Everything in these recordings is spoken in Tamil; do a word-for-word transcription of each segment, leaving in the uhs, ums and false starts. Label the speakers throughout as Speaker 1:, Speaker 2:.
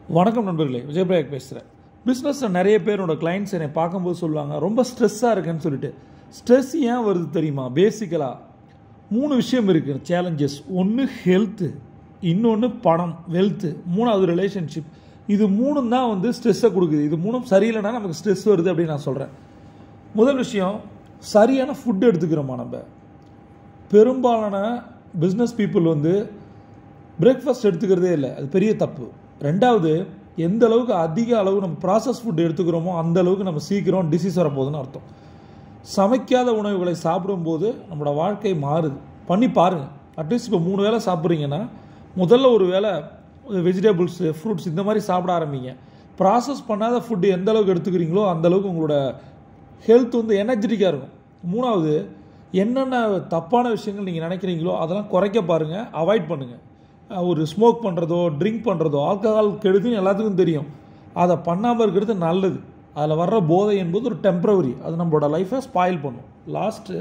Speaker 1: வணக்கம் நண்பர்களே, விஜய் பிரயாக் பேசுகிறேன். பிஸ்னஸில் நிறைய பேரோட கிளைண்ட்ஸ் என்னை பார்க்கும்போது சொல்லுவாங்க, ரொம்ப ஸ்ட்ரெஸ்ஸாக இருக்குன்னு சொல்லிட்டு. ஸ்ட்ரெஸ் ஏன் வருது தெரியுமா? பேசிக்கலாக மூணு விஷயம் இருக்குது சேலஞ்சஸ். ஒன்று ஹெல்த்து, இன்னொன்று பணம் வெல்த்து, மூணாவது ரிலேஷன்ஷிப். இது மூணும் தான் வந்து ஸ்ட்ரெஸ்ஸை கொடுக்குது. இது மூணும் சரியில்லைனா நமக்கு ஸ்ட்ரெஸ் வருது அப்படின்னு நான் சொல்கிறேன். முதல் விஷயம், சரியான ஃபுட் எடுத்துக்கிறோமா? நம்ம பெரும்பாலான பிஸ்னஸ் பீப்புள் வந்து பிரேக்ஃபாஸ்ட் எடுத்துக்கிறதே இல்லை. அது பெரிய தப்பு. ரெண்டாவது, எந்த அளவுக்கு அதிக அளவு நம்ம ப்ராசஸ் ஃபுட் எடுத்துக்கிறோமோ அந்த அளவுக்கு நம்ம சீக்கிரம் டிசீஸ் வரப்போகுதுன்னு அர்த்தம். சமைக்காத உணவுகளை சாப்பிடும்போது நம்மளோட வாழ்க்கை மாறுது. பண்ணி பாருங்கள். அட்லீஸ்ட் இப்போ மூணு வேளை சாப்பிட்றீங்கன்னா முதல்ல ஒரு வேளை வெஜிடபிள்ஸு ஃப்ரூட்ஸ் இந்த மாதிரி சாப்பிட ஆரம்பிங்க. ப்ராசஸ் பண்ணாத ஃபுட்டு எந்த அளவுக்கு எடுத்துக்கிறீங்களோ அந்தளவுக்கு உங்களோட ஹெல்த் வந்து எனர்ஜெட்டிக்காக இருக்கும். மூணாவது, என்னென்ன தப்பான விஷயங்கள் நீங்கள் நினைக்கிறீங்களோ அதெல்லாம் குறைக்க பாருங்கள், அவாய்ட் பண்ணுங்கள். ஒரு ஸ்மோக் பண்ணுறதோ ட்ரிங்க் பண்ணுறதோ ஆல்கஹால் கெடுதுன்னு எல்லாத்துக்கும் தெரியும். அதை பண்ணாமல் இருக்கிறது நல்லது. அதில் வர்ற போதை என்பது ஒரு டெம்ப்ரவரி, அது நம்மளோட லைஃப்பை ஸ்பாயில் பண்ணும். லாஸ்ட்டு,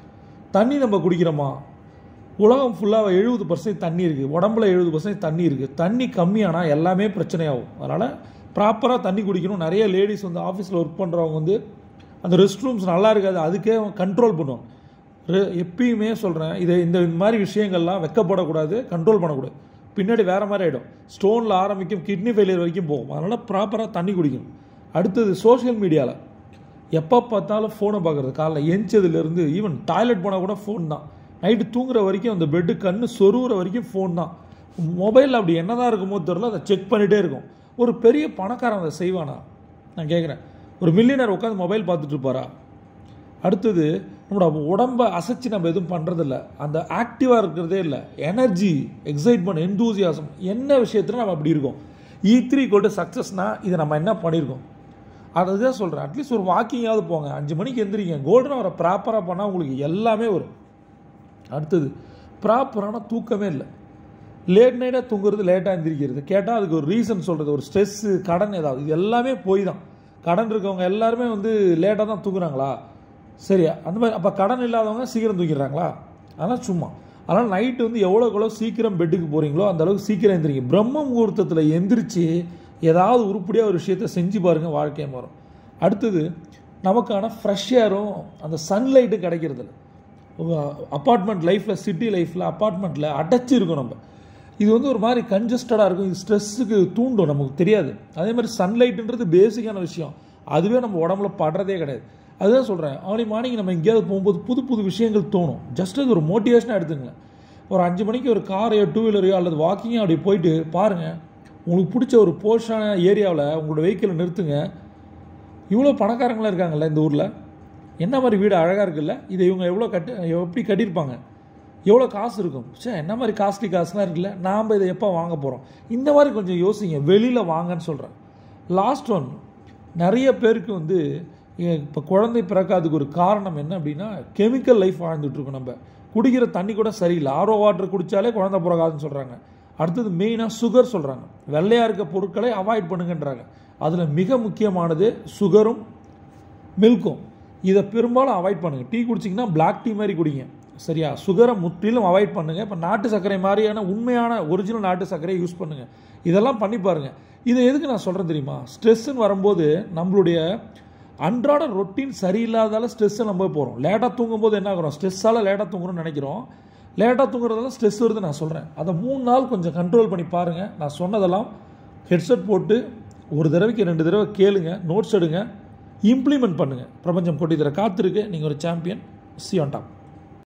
Speaker 1: தண்ணி நம்ம குடிக்கிறோமா? உலகம் ஃபுல்லாக எழுபது பர்சன்ட் தண்ணி இருக்குது, உடம்புல எழுபது பர்சன்ட் தண்ணி இருக்குது. தண்ணி கம்மியானால் எல்லாமே பிரச்சனையாகும். அதனால் ப்ராப்பராக தண்ணி குடிக்கணும். நிறைய லேடிஸ் வந்து ஆஃபீஸில் ஒர்க் பண்ணுறவங்க வந்து அந்த ரெஸ்ட் ரூம்ஸ் நல்லா இருக்காது, அதுக்கே கண்ட்ரோல் பண்ணுவாங்க. எப்பயுமே சொல்கிறேன், இதை இந்த மாதிரி விஷயங்கள்லாம் வெக்கப்படக்கூடாது, கண்ட்ரோல் பண்ணக்கூடாது. பின்னாடி வேறு மாதிரி ஆகிடும். ஸ்டோனில் ஆரம்பிக்கும், கிட்னி ஃபெயிலியர் வரைக்கும் போகும். அதனால் ப்ராப்பராக தண்ணி குடிக்கணும். அடுத்தது, சோஷியல் மீடியாவில் எப்போ பார்த்தாலும் ஃபோனை பார்க்குறது. காலைல எஞ்சதுலேருந்து ஈவன் டாய்லெட் போனால் கூட ஃபோன் தான். நைட்டு தூங்குற வரைக்கும் அந்த பெட்டு கண்ணு சொருகிற வரைக்கும் ஃபோன் தான். மொபைலில் அப்படி என்ன தான் இருக்குமோ தெரியல, அதை செக் பண்ணிகிட்டே இருக்கும். ஒரு பெரிய பணக்காரன் அதை செய்வானா? நான் கேட்குறேன். ஒரு மில்லியனர் உட்காந்து மொபைல் பார்த்துட்டு இருப்பாரா? அடுத்தது, நம்மளோட உடம்பை அசைச்சு நம்ம எதுவும் பண்ணுறதில்ல, அந்த ஆக்டிவாக இருக்கிறதே இல்லை. எனர்ஜி, எக்ஸைட்மெண்ட், எந்தூசியாசம், என்ன விஷயத்தில் நம்ம அப்படி இருக்கோம். இ த்ரீ கோட்டு சக்ஸஸ்னால் இதை நம்ம என்ன பண்ணியிருக்கோம்? அதுதான் சொல்கிறேன். அட்லீஸ்ட் ஒரு வாக்கிங்காவது போங்க, அஞ்சு மணிக்கு எந்திரிங்க. கோல்டன் அவரை ப்ராப்பராக பண்ணால் உங்களுக்கு எல்லாமே வரும். அடுத்தது, ப்ராப்பரான தூக்கமே இல்லை. லேட் நைட்டாக தூங்குறது, லேட்டாக எந்திரிக்கிறது. கேட்டால் அதுக்கு ஒரு ரீசன் சொல்கிறது, ஒரு ஸ்ட்ரெஸ்ஸு, கடன், ஏதாவது. இது எல்லாமே போய் தான். கடன் இருக்கவங்க எல்லாருமே வந்து லேட்டாக தான் தூங்குறாங்களா? சரியா? அந்த மாதிரி அப்போ கடன் இல்லாதவங்க சீக்கிரம் தூக்கிடுறாங்களா? அதனால் சும்மா. அதனால் நைட்டு வந்து எவ்வளோக்கு எவ்வளோ சீக்கிரம் பெட்டுக்கு போகிறீங்களோ அந்த அளவுக்கு சீக்கிரம் எந்திரிங்க. பிரம்ம முகூர்த்தத்தில் எந்திரிச்சு ஏதாவது உருப்படியாக ஒரு விஷயத்தை செஞ்சு பாருங்கள், வாழ்க்கையை மாறும். அடுத்தது, நமக்கான ஃப்ரெஷ் ஏரும் அந்த சன்லைட்டும் கிடைக்கிறது இல்லை. அப்பார்ட்மெண்ட் லைஃப்பில், சிட்டி லைஃப்பில் அப்பார்ட்மெண்ட்டில் அடைச்சி இருக்கும். நம்ம இது வந்து ஒரு மாதிரி கன்ஜஸ்டடாக இருக்கும். இது ஸ்ட்ரெஸ்ஸுக்கு தூண்டும், நமக்கு தெரியாது. அதே மாதிரி சன்லைட்டுன்றது பேசிக்கான விஷயம், அதுவே நம்ம உடம்புல படுறதே கிடையாது. அதுதான் சொல்கிறேன். அவனி மார்னிங் நம்ம எங்கேயாவது போகும்போது புது புது விஷயங்கள் தோணும். ஜஸ்ட் அது ஒரு மோட்டிவேஷனாக எடுத்துங்க. ஒரு அஞ்சு மணிக்கு ஒரு காரையோ டூ வீலரையோ அல்லது வாக்கிங்கோ அப்படி போயிட்டு பாருங்கள். உங்களுக்கு பிடிச்ச ஒரு போர்ஷான ஏரியாவில் உங்களோட வெஹிக்கிளை நிறுத்துங்க. இவ்வளோ பணக்காரங்களாம் இருக்காங்கல்ல இந்த ஊரில், என்ன மாதிரி வீடு அழகாக இருக்குல்ல, இதை இவங்க எவ்வளோ கட்டி எப்படி கட்டியிருப்பாங்க, எவ்வளோ காசு இருக்கும், சே என்ன மாதிரி காஸ்ட்லி காசுலாம் இருக்குல்ல, நாம் இதை எப்போ வாங்க போகிறோம்? இந்த மாதிரி கொஞ்சம் யோசிங்க, வெளியில் வாங்கன்னு சொல்கிறேன். லாஸ்ட் ஒன், நிறைய பேருக்கு வந்து இப்போ குழந்தை பிறக்காதுக்கு ஒரு காரணம் என்ன அப்படின்னா, கெமிக்கல் லைஃப் வாழ்ந்துட்டுருக்கோம். நம்ம குடிக்கிற தண்ணி கூட சரியில்லை. ஆர்ஓ வாட்டர் குடித்தாலே குழந்தை பிறக்காதுன்னு சொல்கிறாங்க. அடுத்தது மெயினாக சுகர் சொல்கிறாங்க. வெள்ளையாக இருக்க பொருட்களை அவாய்ட் பண்ணுங்கன்றாங்க. அதில் மிக முக்கியமானது சுகரும் மில்க்கும். இதை பெரும்பாலும் அவாய்ட் பண்ணுங்கள். டீ குடிச்சிங்கன்னா பிளாக் டீ மாதிரி குடிங்க, சரியா? சுகரை முற்றிலும் அவாய்ட் பண்ணுங்கள். இப்போ நாட்டு சர்க்கரை மாதிரியான உண்மையான ஒரிஜினல் நாட்டு சர்க்கரையை யூஸ் பண்ணுங்கள். இதெல்லாம் பண்ணி பாருங்கள். இதை எதுக்கு நான் சொல்கிறேன் தெரியுமா? ஸ்ட்ரெஸ்ஸுன்னு வரும்போது நம்மளுடைய அன்றாட ரொட்டீன் சரியில்லாதால ஸ்ட்ரெஸ்ஸை நம்ம போகிறோம். லேட்டாக தூங்கும்போது என்ன ஆகிறோம்? ஸ்ட்ரெஸ்ஸால் லேட்டாக தூங்குறோம்னு நினைக்கிறோம். லேட்டாக தூங்குறதால ஸ்ட்ரெஸ் வருது நான் சொல்கிறேன். அதை மூணு நாள் கொஞ்சம் கண்ட்ரோல் பண்ணி பாருங்கள். நான் சொன்னதெல்லாம் ஹெட்செட் போட்டு ஒரு தடவைக்கு ரெண்டு தடவை கேளுங்க, நோட்ஸ் எடுங்க, இம்ப்ளிமெண்ட் பண்ணுங்கள். பிரபஞ்சம் கொட்டி தர காத்திருக்கு. நீங்கள் ஒரு சாம்பியன். C on top.